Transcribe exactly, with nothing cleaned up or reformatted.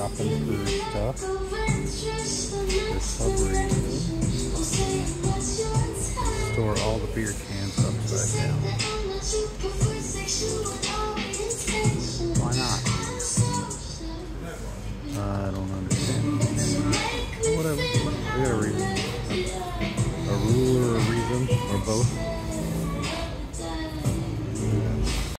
shopping for stuff for some reason. Store all the beer cans upside down. Why not? I don't understand. Whatever. We got a reason. A rule or a reason, or both.